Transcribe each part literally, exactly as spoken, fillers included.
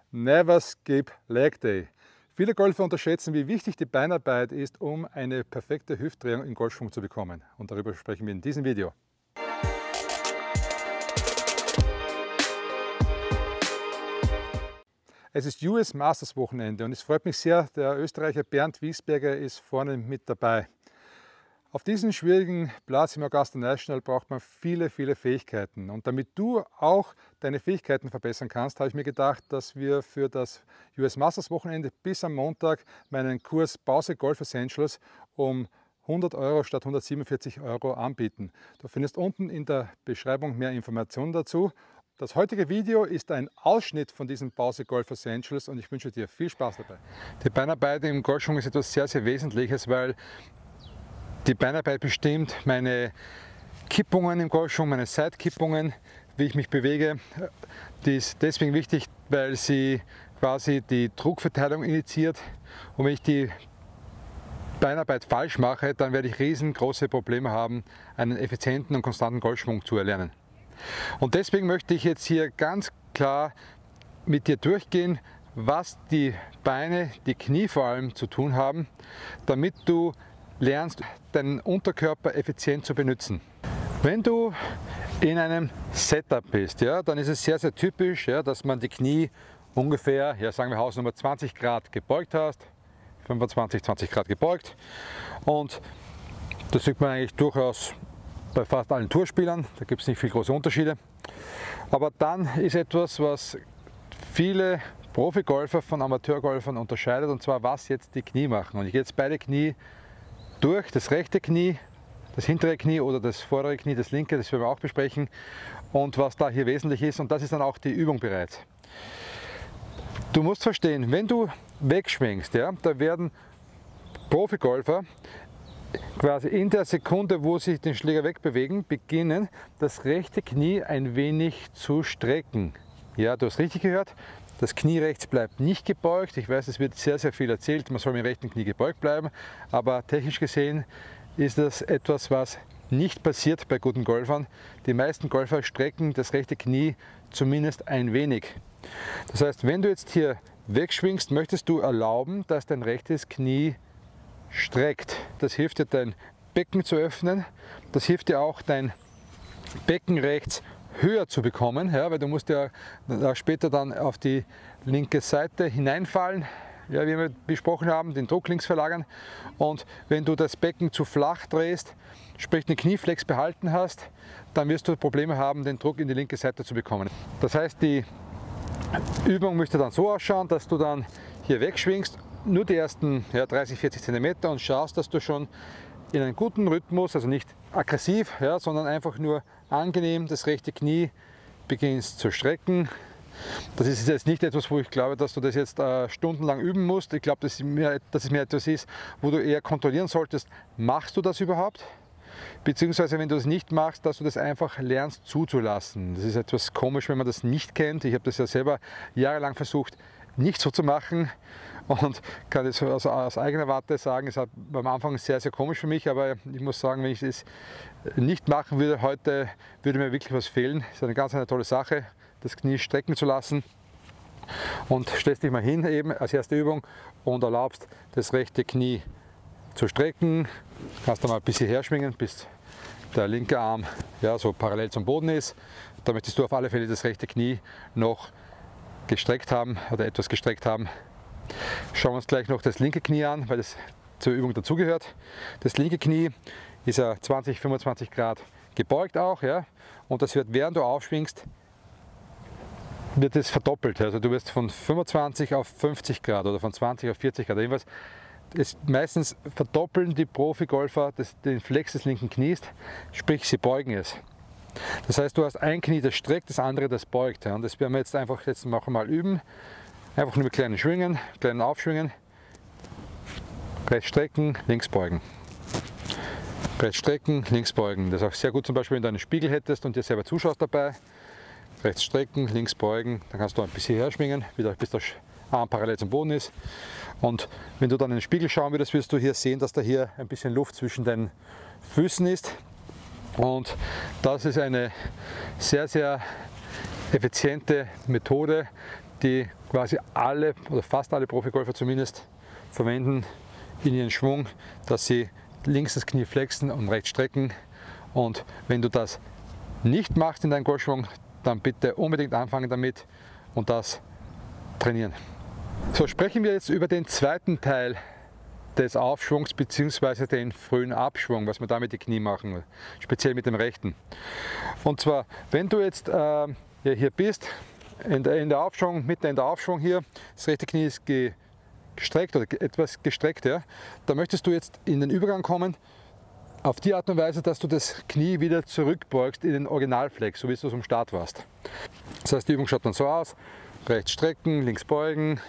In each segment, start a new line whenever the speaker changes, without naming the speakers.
Never skip Leg Day. Viele Golfer unterschätzen, wie wichtig die Beinarbeit ist, um eine perfekte Hüftdrehung im Golfschwung zu bekommen. Und darüber sprechen wir in diesem Video. Es ist U S Masters Wochenende und es freut mich sehr, der Österreicher Bernd Wiesberger ist vorne mit dabei. Auf diesem schwierigen Platz im Augusta National braucht man viele, viele Fähigkeiten. Und damit du auch deine Fähigkeiten verbessern kannst, habe ich mir gedacht, dass wir für das U S Masters Wochenende bis am Montag meinen Kurs Pause Golf Essentials um hundert Euro statt hundertsiebenundvierzig Euro anbieten. Du findest unten in der Beschreibung mehr Informationen dazu. Das heutige Video ist ein Ausschnitt von diesem Pause Golf Essentials und ich wünsche dir viel Spaß dabei. Die Beinarbeit im Golfschwung ist etwas sehr, sehr Wesentliches, weil die Beinarbeit bestimmt meine Kippungen im Golfschwung, meine Seitkippungen, wie ich mich bewege. Die ist deswegen wichtig, weil sie quasi die Druckverteilung initiiert. Und wenn ich die Beinarbeit falsch mache, dann werde ich riesengroße Probleme haben, einen effizienten und konstanten Golfschwung zu erlernen. Und deswegen möchte ich jetzt hier ganz klar mit dir durchgehen, was die Beine, die Knie vor allem zu tun haben, damit du lernst, deinen Unterkörper effizient zu benutzen. Wenn du in einem Setup bist, ja, dann ist es sehr, sehr typisch, ja, dass man die Knie ungefähr, ja, sagen wir Hausnummer zwanzig Grad gebeugt hast, fünfundzwanzig, zwanzig Grad gebeugt. Und das sieht man eigentlich durchaus bei fast allen Tourspielern, da gibt es nicht viel große Unterschiede. Aber dann ist etwas, was viele Profigolfer von Amateurgolfern unterscheidet, und zwar was jetzt die Knie machen. Und ich gehe jetzt beide Knie durch, das rechte Knie, das hintere Knie oder das vordere Knie, das linke, das werden wir auch besprechen, und was da hier wesentlich ist, und das ist dann auch die Übung bereits. Du musst verstehen, wenn du wegschwingst, ja, da werden Profigolfer quasi in der Sekunde, wo sie den Schläger wegbewegen, beginnen, das rechte Knie ein wenig zu strecken. Ja, du hast richtig gehört. Das Knie rechts bleibt nicht gebeugt. Ich weiß, es wird sehr, sehr viel erzählt, man soll mit dem rechten Knie gebeugt bleiben, aber technisch gesehen ist das etwas, was nicht passiert bei guten Golfern. Die meisten Golfer strecken das rechte Knie zumindest ein wenig. Das heißt, wenn du jetzt hier wegschwingst, möchtest du erlauben, dass dein rechtes Knie streckt. Das hilft dir, dein Becken zu öffnen. Das hilft dir auch, dein Becken rechts höher zu bekommen, ja, weil du musst ja später dann auf die linke Seite hineinfallen, ja, wie wir besprochen haben, den Druck links verlagern. Und wenn du das Becken zu flach drehst, sprich den Knieflex behalten hast, dann wirst du Probleme haben, den Druck in die linke Seite zu bekommen. Das heißt, die Übung müsste dann so ausschauen, dass du dann hier wegschwingst, nur die ersten ja, dreißig, vierzig Zentimeter, und schaust, dass du schon in einem guten Rhythmus, also nicht aggressiv, ja, sondern einfach nur angenehm das rechte Knie beginnst zu strecken. Das ist jetzt nicht etwas, wo ich glaube, dass du das jetzt äh, stundenlang üben musst. Ich glaube, dass, dass es mehr etwas ist, wo du eher kontrollieren solltest, machst du das überhaupt? Beziehungsweise, wenn du das nicht machst, dass du das einfach lernst zuzulassen. Das ist etwas komisch, wenn man das nicht kennt. Ich habe das ja selber jahrelang versucht, nicht so zu machen, und kann jetzt aus, aus eigener Warte sagen, es war am Anfang sehr, sehr komisch für mich, aber ich muss sagen, wenn ich das nicht machen würde heute, würde mir wirklich was fehlen. Es ist eine ganz eine tolle Sache, das Knie strecken zu lassen, und stellst dich mal hin eben als erste Übung und erlaubst, das rechte Knie zu strecken. Kannst du mal ein bisschen herschwingen, bis der linke Arm ja, so parallel zum Boden ist. Da möchtest du auf alle Fälle das rechte Knie noch gestreckt haben oder etwas gestreckt haben. Schauen wir uns gleich noch das linke Knie an, weil das zur Übung dazugehört. Das linke Knie ist ja zwanzig, fünfundzwanzig Grad gebeugt auch, ja, und das wird, während du aufschwingst, wird es verdoppelt. Also du wirst von fünfundzwanzig auf fünfzig Grad oder von zwanzig auf vierzig Grad. Jedenfalls ist meistens verdoppeln die Profigolfer das, den Flex des linken Knies, sprich sie beugen es. Das heißt, du hast ein Knie, das streckt, das andere, das beugt. Ja, und das werden wir jetzt einfach jetzt noch mal üben. Einfach nur mit kleinen Schwingen, kleinen Aufschwingen. Rechts strecken, links beugen. Rechts strecken, links beugen. Das ist auch sehr gut, zum Beispiel, wenn du einen Spiegel hättest und dir selber zuschaust dabei. Rechts strecken, links beugen. Dann kannst du ein bisschen herschwingen, wieder bis der Arm parallel zum Boden ist. Und wenn du dann in den Spiegel schauen würdest, wirst du hier sehen, dass da hier ein bisschen Luft zwischen deinen Füßen ist. Und das ist eine sehr, sehr effiziente Methode, die quasi alle oder fast alle Profigolfer zumindest verwenden in ihren Schwung, dass sie links das Knie flexen und rechts strecken. Und wenn du das nicht machst in deinem Golfschwung, dann bitte unbedingt anfangen damit und das trainieren. So, sprechen wir jetzt über den zweiten Teil des Aufschwungs bzw. den frühen Abschwung, was wir da mit den Knie machen, speziell mit dem rechten. Und zwar, wenn du jetzt äh, hier bist, in der, in der Aufschwung, mitten in der Aufschwung hier, das rechte Knie ist gestreckt oder etwas gestreckt, ja, da möchtest du jetzt in den Übergang kommen, auf die Art und Weise, dass du das Knie wieder zurückbeugst in den Originalflex, so wie du es am Start warst. Das heißt, die Übung schaut dann so aus, rechts strecken, links beugen,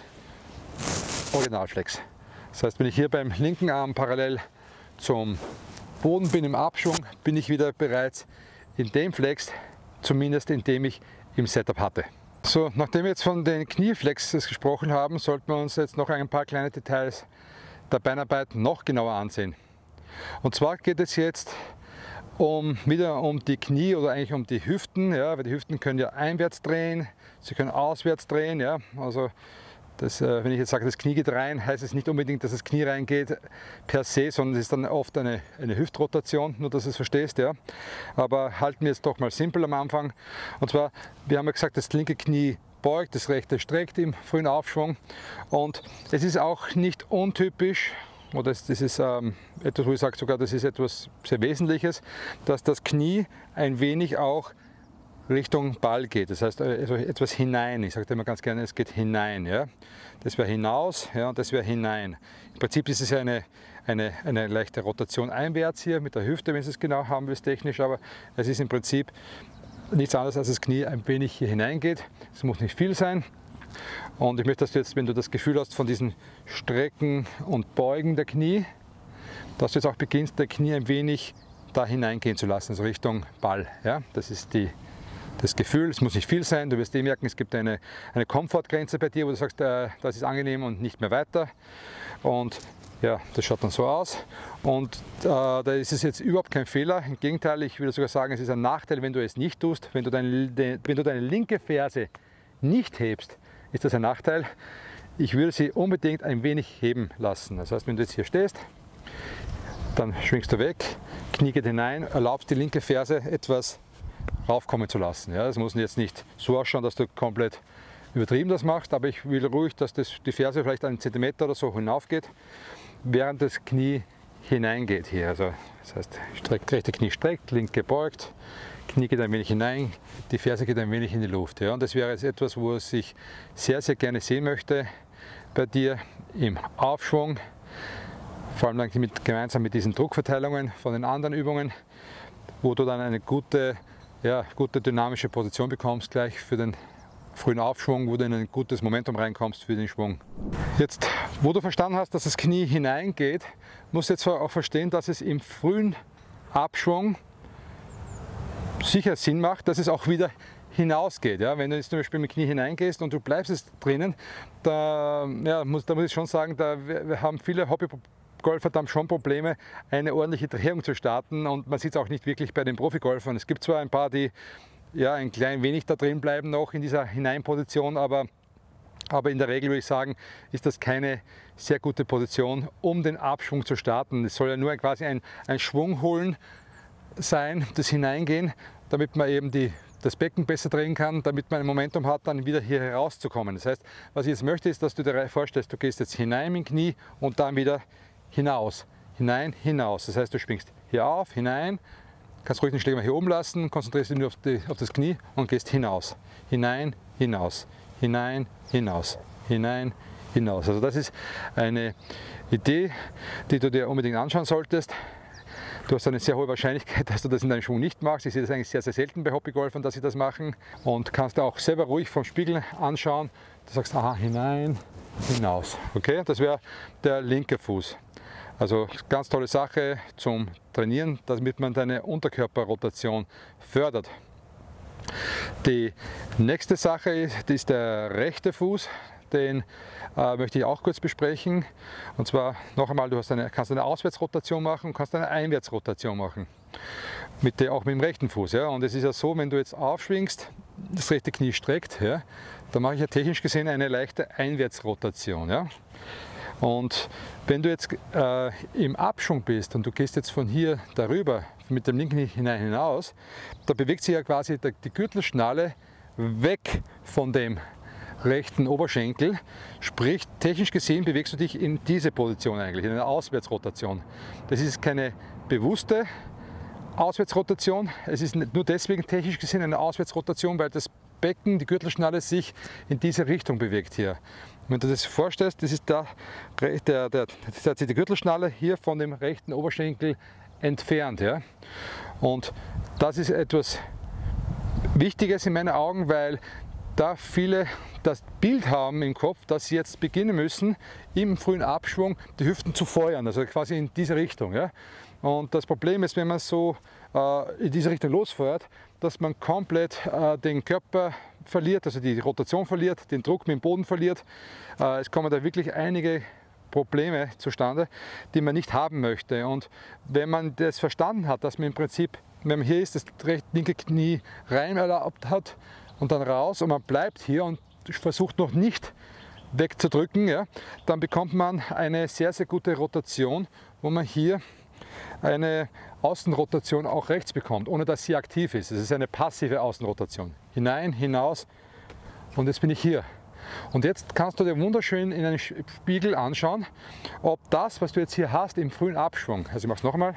Originalflex. Das heißt, wenn ich hier beim linken Arm parallel zum Boden bin im Abschwung, bin ich wieder bereits in dem Flex, zumindest in dem ich im Setup hatte. So, nachdem wir jetzt von den Knieflexes gesprochen haben, sollten wir uns jetzt noch ein paar kleine Details der Beinarbeit noch genauer ansehen. Und zwar geht es jetzt um, wieder um die Knie oder eigentlich um die Hüften, ja, weil die Hüften können ja einwärts drehen, sie können auswärts drehen, ja, also das, äh, wenn ich jetzt sage, das Knie geht rein, heißt es nicht unbedingt, dass das Knie reingeht per se, sondern es ist dann oft eine, eine Hüftrotation, nur dass du es verstehst. Ja. Aber halten wir jetzt doch mal simpel am Anfang. Und zwar, wir haben ja gesagt, das linke Knie beugt, das rechte streckt im frühen Aufschwung. Und es ist auch nicht untypisch, oder das ist ähm, etwas, wo ich sage sogar, das ist etwas sehr Wesentliches, dass das Knie ein wenig auch Richtung Ball geht, das heißt also etwas hinein. Ich sage immer ganz gerne, es geht hinein. Ja? Das wäre hinaus, ja, und das wäre hinein. Im Prinzip ist es ja eine, eine, eine leichte Rotation einwärts hier mit der Hüfte, wenn Sie es genau haben willst, technisch, aber es ist im Prinzip nichts anderes, als das Knie ein wenig hier hineingeht. Es muss nicht viel sein. Und ich möchte, dass du jetzt, wenn du das Gefühl hast von diesen Strecken und Beugen der Knie, dass du jetzt auch beginnst, der Knie ein wenig da hineingehen zu lassen, also Richtung Ball. Ja? Das ist die Das Gefühl, es muss nicht viel sein, du wirst eh merken, es gibt eine, eine Komfortgrenze bei dir, wo du sagst, äh, das ist angenehm und nicht mehr weiter. Und ja, das schaut dann so aus. Und äh, da ist es jetzt überhaupt kein Fehler. Im Gegenteil, ich würde sogar sagen, es ist ein Nachteil, wenn du es nicht tust. Wenn du, dein, de, wenn du deine linke Ferse nicht hebst, ist das ein Nachteil. Ich würde sie unbedingt ein wenig heben lassen. Das heißt, wenn du jetzt hier stehst, dann schwingst du weg, Knie geht hinein, erlaubst die linke Ferse etwas raufkommen zu lassen. Ja, das muss jetzt nicht so ausschauen, dass du komplett übertrieben das machst, aber ich will ruhig, dass das, die Ferse vielleicht einen Zentimeter oder so hinaufgeht, während das Knie hineingeht hier. Also das heißt, streckt, rechte Knie streckt, linke beugt, Knie geht ein wenig hinein, die Ferse geht ein wenig in die Luft. Ja, und das wäre jetzt etwas, wo ich sehr, sehr gerne sehen möchte bei dir im Aufschwung, vor allem dann mit, gemeinsam mit diesen Druckverteilungen von den anderen Übungen, wo du dann eine gute Ja, gute dynamische Position bekommst gleich für den frühen Aufschwung, wo du in ein gutes Momentum reinkommst für den Schwung. Jetzt, wo du verstanden hast, dass das Knie hineingeht, musst du jetzt auch verstehen, dass es im frühen Abschwung sicher Sinn macht, dass es auch wieder hinausgeht. Ja? Wenn du jetzt zum Beispiel mit dem Knie hineingehst und du bleibst es drinnen, da, ja, muss, da muss ich schon sagen, da wir haben viele Hobby Golfer haben schon Probleme, eine ordentliche Drehung zu starten, und man sieht es auch nicht wirklich bei den Profigolfern. Es gibt zwar ein paar, die ja ein klein wenig da drin bleiben noch in dieser Hineinposition, aber, aber in der Regel würde ich sagen, ist das keine sehr gute Position, um den Abschwung zu starten. Es soll ja nur quasi ein, ein Schwung holen sein, das Hineingehen, damit man eben die, das Becken besser drehen kann, damit man ein Momentum hat, dann wieder hier herauszukommen. Das heißt, was ich jetzt möchte, ist, dass du dir vorstellst, du gehst jetzt hinein mit dem Knie und dann wieder hinaus, hinein, hinaus. Das heißt, du springst hier auf, hinein, kannst ruhig den Schläger mal hier oben lassen, konzentrierst dich nur auf, die, auf das Knie und gehst hinaus. Hinein, hinaus, hinein, hinaus, hinein, hinaus. Also das ist eine Idee, die du dir unbedingt anschauen solltest. Du hast eine sehr hohe Wahrscheinlichkeit, dass du das in deinem Schwung nicht machst. Ich sehe das eigentlich sehr, sehr selten bei Hobbygolfern, dass sie das machen. Und kannst auch selber ruhig vom Spiegel anschauen. Du sagst, aha, hinein, hinaus. Okay, das wäre der linke Fuß. Also ganz tolle Sache zum Trainieren, damit man deine Unterkörperrotation fördert. Die nächste Sache ist, das ist der rechte Fuß. Den äh, möchte ich auch kurz besprechen. Und zwar noch einmal, du hast eine, kannst eine Auswärtsrotation machen und kannst eine Einwärtsrotation machen. Mit der, auch mit dem rechten Fuß. Ja? Und es ist ja so, wenn du jetzt aufschwingst, das rechte Knie streckt, ja, dann mache ich ja technisch gesehen eine leichte Einwärtsrotation. Ja. Und wenn du jetzt äh, im Abschwung bist und du gehst jetzt von hier darüber mit dem linken Knie hinein hinaus, da bewegt sich ja quasi die Gürtelschnalle weg von dem rechten Oberschenkel, sprich technisch gesehen bewegst du dich in diese Position eigentlich, in einer Auswärtsrotation. Das ist keine bewusste Auswärtsrotation, es ist nur deswegen technisch gesehen eine Auswärtsrotation, weil das Becken, die Gürtelschnalle sich in diese Richtung bewegt hier. Wenn du das vorstellst, das ist da, der, der, das hat sich die Gürtelschnalle hier von dem rechten Oberschenkel entfernt. Ja? Und das ist etwas Wichtiges in meinen Augen, weil da viele das Bild haben im Kopf, dass sie jetzt beginnen müssen, im frühen Abschwung die Hüften zu feuern, also quasi in diese Richtung. Ja? Und das Problem ist, wenn man so äh, in diese Richtung losfeuert, dass man komplett äh, den Körper verliert, also die Rotation verliert, den Druck mit dem Boden verliert. Äh, es kommen da wirklich einige Probleme zustande, die man nicht haben möchte. Und wenn man das verstanden hat, dass man im Prinzip, wenn man hier ist, das rechte linke Knie rein erlaubt hat und dann raus und man bleibt hier und versucht noch nicht wegzudrücken, ja, dann bekommt man eine sehr, sehr gute Rotation, wo man hier eine Außenrotation auch rechts bekommt, ohne dass sie aktiv ist. Es ist eine passive Außenrotation. Hinein, hinaus und jetzt bin ich hier. Und jetzt kannst du dir wunderschön in einen Spiegel anschauen, ob das, was du jetzt hier hast im frühen Abschwung, also ich mache es nochmal,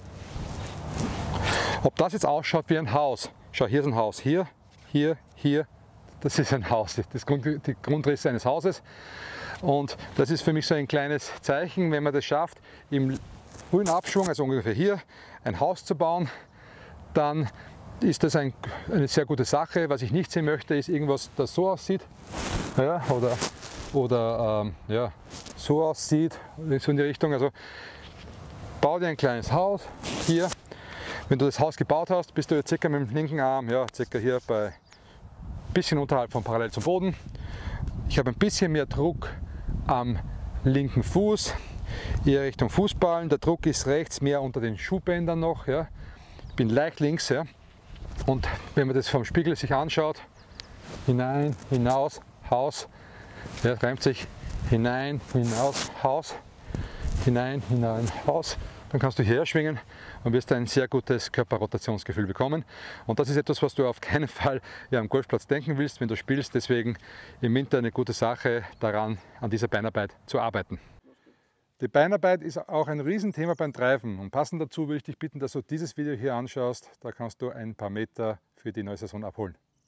ob das jetzt ausschaut wie ein Haus. Schau, hier ist ein Haus, hier, hier, hier, das ist ein Haus, das Grund, die Grundrisse eines Hauses. Und das ist für mich so ein kleines Zeichen, wenn man das schafft, im frühen Abschwung, also ungefähr hier, ein Haus zu bauen, dann ist das ein, eine sehr gute Sache. Was ich nicht sehen möchte, ist irgendwas, das so aussieht, ja, oder, oder ähm, ja, so aussieht, so in die Richtung. Also bau dir ein kleines Haus hier. Wenn du das Haus gebaut hast, bist du jetzt circa mit dem linken Arm, ja, circa hier bei ein bisschen unterhalb von parallel zum Boden. Ich habe ein bisschen mehr Druck am linken Fuß, eher Richtung Fußballen. Der Druck ist rechts mehr unter den Schuhbändern noch. Ja. Ich bin leicht links. Ja. Und wenn man das vom Spiegel sich anschaut, hinein, hinaus, Haus, ja, reimt sich hinein, hinaus, Haus, hinein, hinein, Haus. Dann kannst du hierher schwingen und wirst ein sehr gutes Körperrotationsgefühl bekommen. Und das ist etwas, was du auf keinen Fall ja, am Golfplatz denken willst, wenn du spielst. Deswegen im Winter eine gute Sache, daran an dieser Beinarbeit zu arbeiten. Die Beinarbeit ist auch ein Riesenthema beim Driven. Und passend dazu würde ich dich bitten, dass du dieses Video hier anschaust. Da kannst du ein paar Meter für die neue Saison abholen.